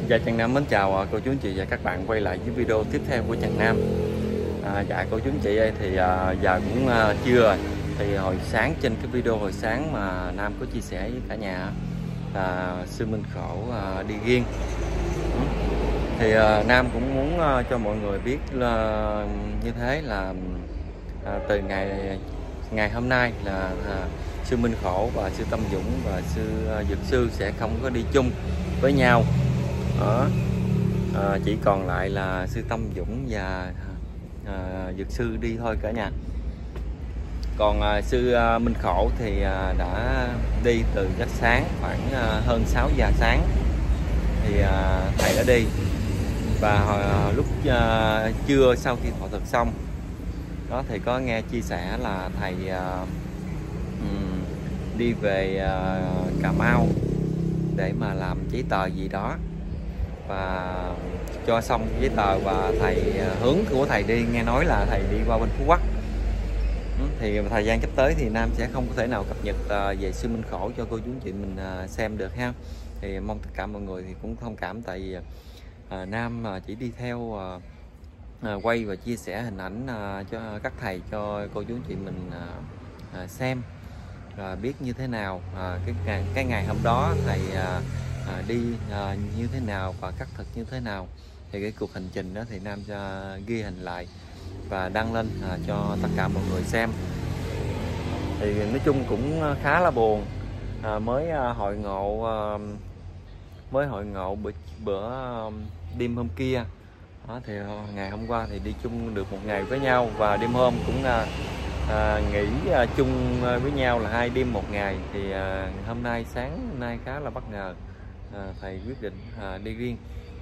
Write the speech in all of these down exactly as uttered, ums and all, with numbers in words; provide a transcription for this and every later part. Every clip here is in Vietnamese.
Dạ Trần Nam mến chào à, cô chú anh chị và các bạn quay lại với video tiếp theo của Trần Nam. À, dạ cô chú anh chị ơi, thì à, giờ cũng à, trưa rồi. Thì hồi sáng trên cái video hồi sáng mà Nam có chia sẻ với cả nhà là Sư Minh Khổ à, đi riêng. Ừ. Thì à, Nam cũng muốn à, cho mọi người biết là như thế là à, từ ngày ngày hôm nay là à, Sư Minh Khổ và Sư Tâm Dũng và Sư à, Dược Sư sẽ không có đi chung với nhau. Đó. À, chỉ còn lại là Sư Tâm Dũng và à, Dược Sư đi thôi cả nhà. Còn à, Sư à, Minh Khổ thì à, đã đi từ rất sáng, khoảng à, hơn sáu giờ sáng thì à, thầy đã đi. Và à, lúc à, trưa sau khi thọ thực xong đó, thì có nghe chia sẻ là thầy à, um, đi về à, Cà Mau để mà làm giấy tờ gì đó và cho xong giấy tờ, và thầy hướng của thầy đi nghe nói là thầy đi qua bên Phú Quốc. Thì thời gian sắp tới thì Nam sẽ không có thể nào cập nhật về Sư Minh Khổ cho cô chú anh chị mình xem được ha. Thì mong tất cả mọi người thì cũng thông cảm, tại vì à, Nam chỉ đi theo à, quay và chia sẻ hình ảnh à, cho các thầy cho cô chú anh chị mình à, xem và biết như thế nào à, cái ngày cái ngày hôm đó thầy à, à, đi à, như thế nào và cắt thực như thế nào. Thì cái cuộc hành trình đó thì Nam cho ghi hình lại và đăng lên à, cho tất cả mọi người xem. Thì nói chung cũng khá là buồn, à, mới à, hội ngộ à, mới hội ngộ bữa, bữa à, đêm hôm kia đó, thì ngày hôm qua thì đi chung được một ngày với nhau, và đêm hôm cũng à, à, nghỉ à, chung với nhau là hai đêm một ngày. Thì à, hôm nay sáng hôm nay khá là bất ngờ, à, thầy quyết định à, đi riêng.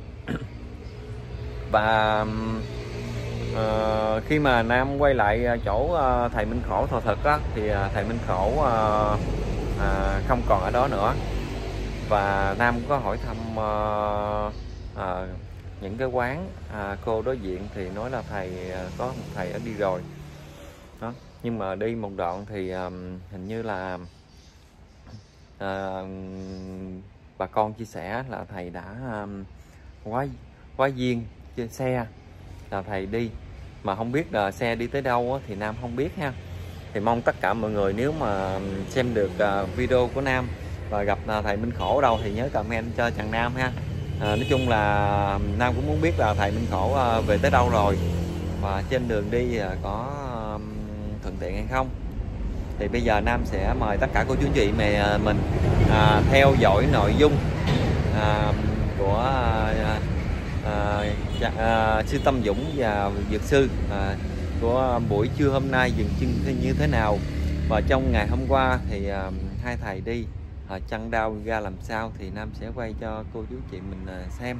Và à, khi mà Nam quay lại chỗ à, thầy Minh Khổ thọ thực á, thì à, thầy Minh Khổ à, à, không còn ở đó nữa. Và Nam có hỏi thăm à, à, những cái quán, à, cô đối diện thì nói là thầy có một thầy đã đi rồi đó. Nhưng mà đi một đoạn thì um, hình như là uh, bà con chia sẻ là thầy đã um, quá quá duyên trên xe, là thầy đi mà không biết là xe đi tới đâu thì Nam không biết ha. Thì mong tất cả mọi người nếu mà xem được uh, video của Nam và gặp uh, thầy Minh Khổ ở đâu thì nhớ comment cho Trần Nam ha. À, nói chung là Nam cũng muốn biết là thầy Minh Khổ uh, về tới đâu rồi và trên đường đi uh, có uh, thuận tiện hay không. Thì bây giờ Nam sẽ mời tất cả cô chú anh chị mẹ mình à, theo dõi nội dung à, của à, à, à, Sư Tâm Dũng và Dược Sư à, của buổi trưa hôm nay dừng chân như thế nào, và trong ngày hôm qua thì à, hai thầy đi à, chăn đau ra làm sao thì Nam sẽ quay cho cô chú chị mình à, xem.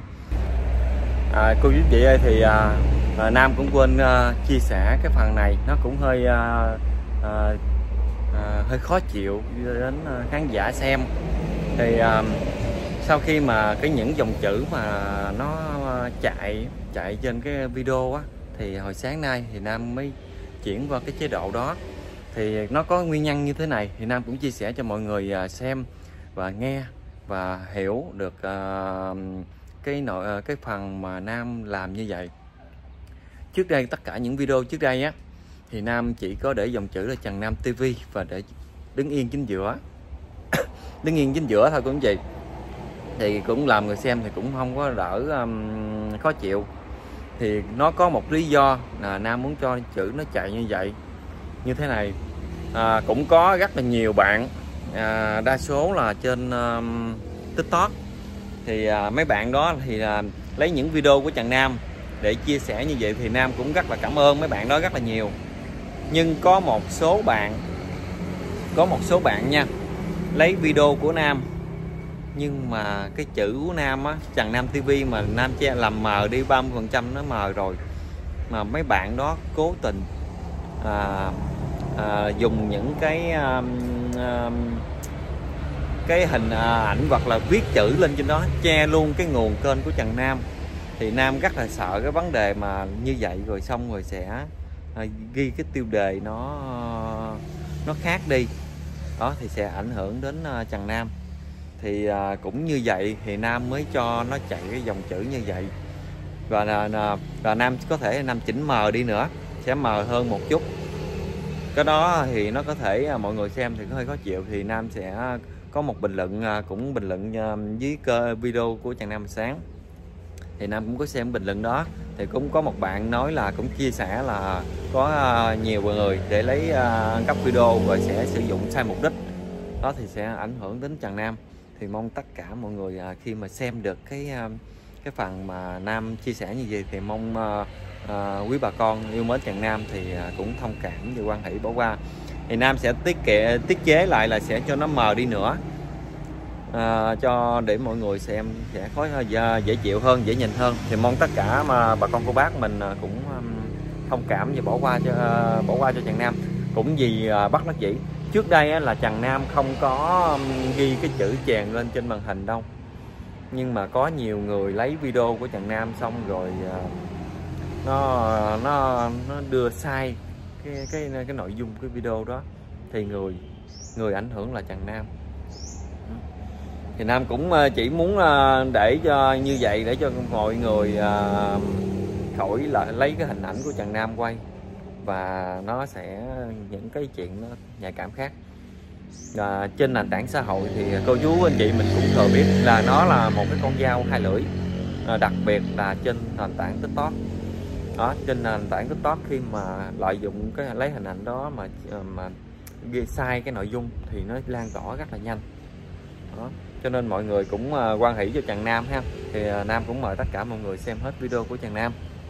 À, cô chú chị ơi, thì à, à, Nam cũng quên à, chia sẻ cái phần này, nó cũng hơi à, à, à, hơi khó chịu đến khán giả xem. Thì à, sau khi mà cái những dòng chữ mà nó chạy chạy trên cái video á, thì hồi sáng nay thì Nam mới chuyển qua cái chế độ đó. Thì nó có nguyên nhân như thế này, thì Nam cũng chia sẻ cho mọi người à, xem và nghe và hiểu được à, cái nội cái phần mà Nam làm như vậy. Trước đây tất cả những video trước đây á thì Nam chỉ có để dòng chữ là Trần Nam ti vi và để đứng yên chính giữa đứng yên chính giữa thôi cô anh chị, thì cũng làm người xem thì cũng không có đỡ um, khó chịu. Thì nó có một lý do là Nam muốn cho chữ nó chạy như vậy, như thế này. À, cũng có rất là nhiều bạn, à, đa số là trên um, TikTok, thì à, mấy bạn đó thì à, lấy những video của Trần Nam để chia sẻ như vậy, thì Nam cũng rất là cảm ơn mấy bạn đó rất là nhiều. Nhưng có một số bạn có một số bạn nha, lấy video của Nam nhưng mà cái chữ của Nam á, Trần Nam ti vi mà Nam che làm mờ đi ba mươi phần trăm, nó mờ rồi, mà mấy bạn đó cố tình à, à, dùng những cái à, à, cái hình à, ảnh hoặc là viết chữ lên trên đó che luôn cái nguồn kênh của Trần Nam. Thì Nam rất là sợ cái vấn đề mà như vậy, rồi xong rồi sẽ à, ghi cái tiêu đề nó nó khác đi đó, thì sẽ ảnh hưởng đến uh, Trần Nam. thì à, cũng như vậy thì Nam mới cho nó chạy cái dòng chữ như vậy. Và là và Nam có thể Nam chỉnh mờ đi nữa, sẽ mờ hơn một chút. Cái đó thì nó có thể à, mọi người xem thì có hơi khó chịu, thì Nam sẽ có một bình luận à, cũng bình luận à, dưới cơ video của chàng Nam Sáng. Thì Nam cũng có xem bình luận đó, thì cũng có một bạn nói là cũng chia sẻ là có à, nhiều người để lấy à, cắp video và sẽ sử dụng sai mục đích, đó thì sẽ ảnh hưởng đến chàng Nam. Thì mong tất cả mọi người à, khi mà xem được cái à, cái phần mà Nam chia sẻ như vậy thì mong à, à, quý bà con yêu mến chàng Nam thì à, cũng thông cảm và quan hỷ bỏ qua. Thì Nam sẽ tiết kệ tiết chế lại là sẽ cho nó mờ đi nữa, à, cho để mọi người xem sẽ có dễ chịu hơn, dễ nhìn hơn. Thì mong tất cả mà bà con cô bác mình cũng thông cảm và bỏ qua cho bỏ qua cho chàng Nam. Cũng vì bắt đắc dĩ trước đây là chàng Nam không có ghi cái chữ chèn lên trên màn hình đâu, nhưng mà có nhiều người lấy video của chàng Nam xong rồi nó nó nó đưa sai cái cái cái nội dung cái video đó, thì người người ảnh hưởng là chàng Nam. Thì Nam cũng chỉ muốn để cho như vậy để cho mọi người khỏi là lấy cái hình ảnh của chàng Nam quay, và nó sẽ những cái chuyện nó nhạy cảm khác. À, trên nền tảng xã hội thì cô chú anh chị mình cũng thừa biết là nó là một cái con dao hai lưỡi, à, đặc biệt là trên nền tảng TikTok. Đó, trên nền tảng TikTok khi mà lợi dụng cái lấy hình ảnh đó mà mà ghi sai cái nội dung thì nó lan tỏa rất là nhanh. Đó, cho nên mọi người cũng uh, quan hỷ cho chàng Nam ha. Thì uh, Nam cũng mời tất cả mọi người xem hết video của chàng Nam.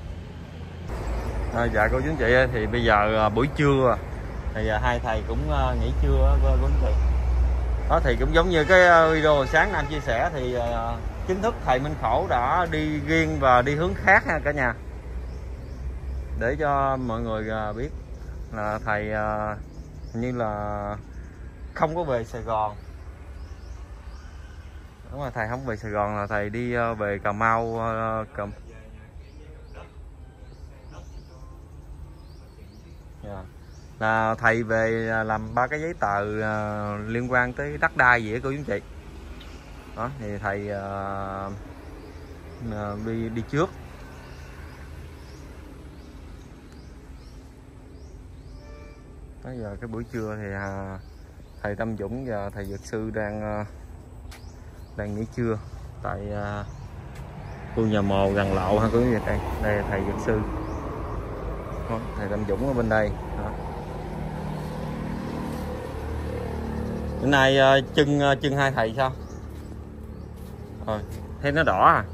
À, dạ cô chú anh chị, thì bây giờ uh, buổi trưa thì uh, hai thầy cũng uh, nghỉ trưa cô chú anh chị. Đó thì cũng giống như cái uh, video sáng Nam chia sẻ thì uh, chính thức thầy Minh Khổ đã đi riêng và đi hướng khác ha cả nhà. Để cho mọi người uh, biết là thầy uh, như là không có về Sài Gòn. Đúng rồi, thầy không về Sài Gòn là thầy đi uh, về Cà Mau. Uh, Cà... yeah. Là thầy về làm ba cái giấy tờ uh, liên quan tới đất đai gì đó cô chú chị. Đó thì thầy uh, uh, đi đi trước. Bây giờ cái buổi trưa thì uh, thầy Tâm Dũng và thầy Dược Sư đang uh, đang nghỉ trưa tại uh, khu nhà mồ gần lộ ha, có gì đây. Đây là thầy Dược Sư. Đó, thầy Tâm Dũng ở bên đây. Đó. Bữa nay uh, chân uh, chân hai thầy sao? Rồi, thấy nó đỏ à?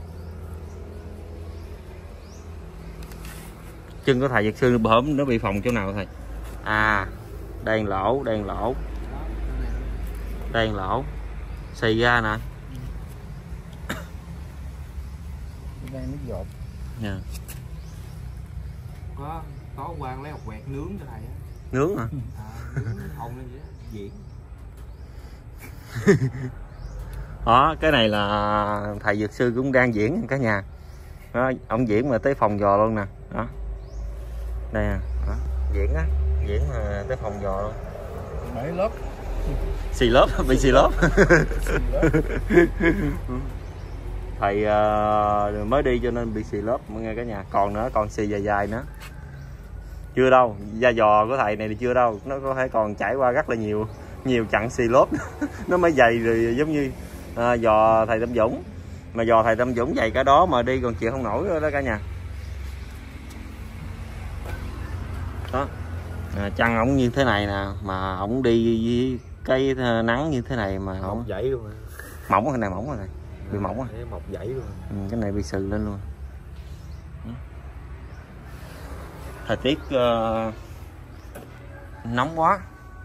Chân của thầy Dược Sư bởm nó bị phồng chỗ nào thầy? À, đèn lỗ, đèn lỗ. Đèn lỗ. Xì ra nè. Đang nước dột. Dạ. Có có quan lấy một quẹt nướng cho thầy á. Nướng hả? À, nướng hồng lên vậy đó, diễn. Đó, cái này là thầy Dược Sư cũng đang diễn cả nhà. Đó, ông diễn mà tới phòng giò luôn nè. Đó. Đây nè, đó. Diễn á, diễn mà tới phòng giò luôn. Bảy lớp. Xì lớp, bị xì lớp. Thầy uh, mới đi cho nên bị xì lớp mọi người cả nhà. Còn nữa, còn xì dài dài nữa. Chưa đâu, da giò của thầy này thì chưa đâu. Nó có thể còn trải qua rất là nhiều nhiều chặng xì lớp. Nó mới dày rồi, giống như uh, giò thầy Tâm Dũng. Mà giò thầy Tâm Dũng dày cả đó mà đi còn chịu không nổi đó, đó cả nhà. Đó. À, chân ổng như thế này nè, mà ổng đi với cái nắng như thế này mà ổng dãy luôn. Mỏng cái này mỏng rồi này, bị mỏng rồi. Mọc dãy luôn. Ừ, cái này bị sừ lên luôn. Thời tiết uh, nóng quá.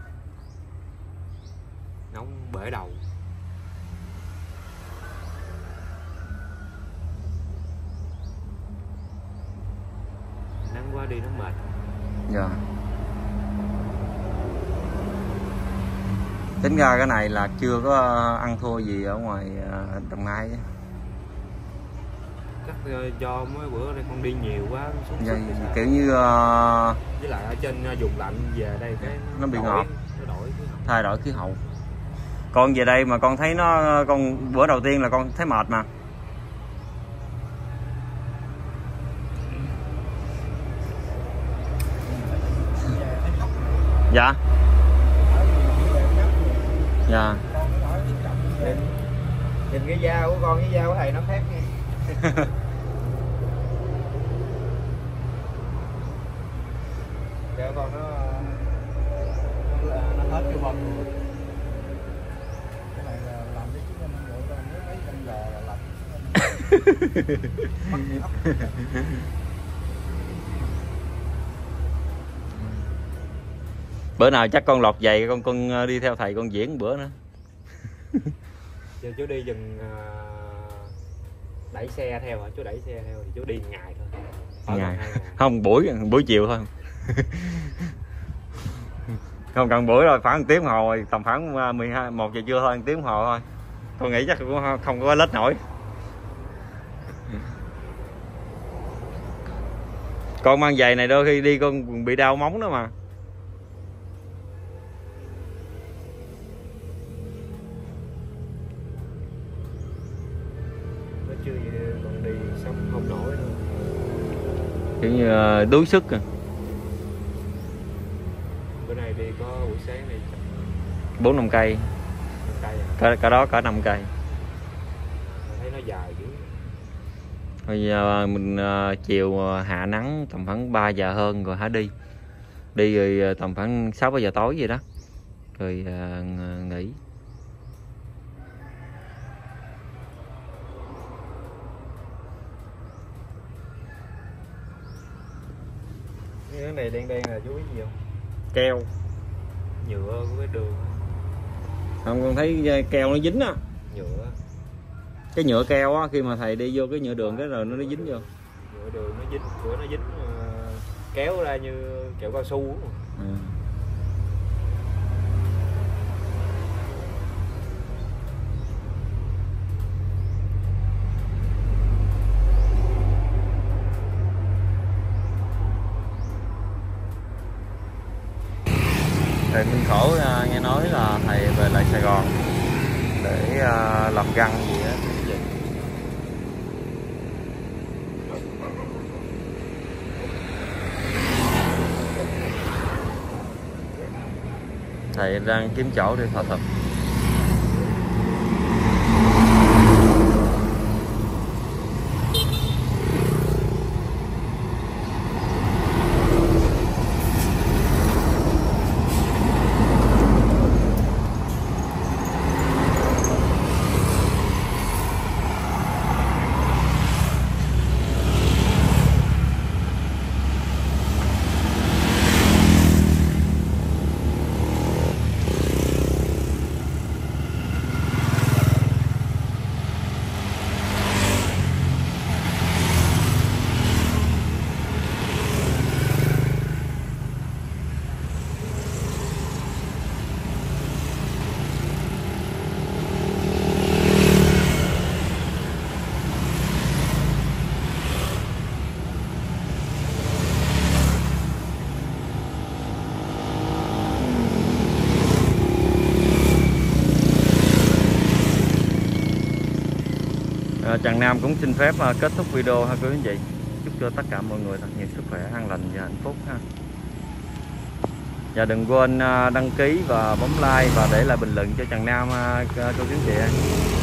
Nóng bể đầu. Nắng quá đi nó mệt. Dạ. Tính ra cái này là chưa có ăn thua gì ở ngoài Đồng Nai. Chắc do mấy bữa đây con đi nhiều quá xuống dạ, kiểu như uh... với lại ở trên vùng lạnh về đây cái nó bị đổi, ngọt, nó đổi thay đổi khí hậu. Con về đây mà con thấy nó, con bữa đầu tiên là con thấy mệt mà. Dạ. Dạ. Nhìn, nhìn cái da của con với da của thầy nó khác nha. Cho con nó nó, nó hết cái bông rồi. Cái này là làm cái chứ năm rưỡi con nếu mấy canh gà là làm. Bữa nào chắc con lọt giày con con đi theo thầy con diễn bữa nữa. Giờ chú đi dừng đẩy xe theo hả? Chú đẩy xe theo thì chú đi ngày thôi. Ngày. Ngày. Không, buổi buổi chiều thôi. Không cần buổi rồi, khoảng một tiếng đồng hồ, tầm khoảng mười hai một giờ trưa thôi, một tiếng đồng hồ thôi. Tôi nghĩ chắc cũng không có lết nổi. Con mang giày này đôi khi đi con bị đau móng đó mà. Nó chưa còn đi sống không nổi nữa. Kiểu như đuối sức à. Bữa nay đi có buổi sáng này bốn năm cây. cây à? Cả, cả đó cả năm cây. Mình thấy nó dài dữ. Bây giờ mình uh, chiều hạ nắng tầm khoảng ba giờ hơn rồi hả đi. Đi rồi tầm khoảng sáu bảy giờ tối vậy đó. Rồi uh, nghỉ. Cái này đen đen là chú biết gì không? Keo. Nhựa của cái đường. Không, con thấy keo nó dính á. Nhựa. Cái nhựa keo á, khi mà thầy đi vô cái nhựa đường cái rồi nó nó dính vô. Nhựa đường nó dính, bữa nó dính uh, kéo ra như kẹo cao su. Ừ. Thầy Minh Khổ uh, nghe nói là thầy về lại Sài Gòn để uh, làm găng gì đó. Thầy đang kiếm chỗ để thờ thực. Trần Nam cũng xin phép kết thúc video ha quý anh chị. Chúc cho tất cả mọi người thật nhiều sức khỏe, an lành và hạnh phúc ha. Và đừng quên đăng ký và bấm like và để lại bình luận cho Trần Nam cô chú anh chị.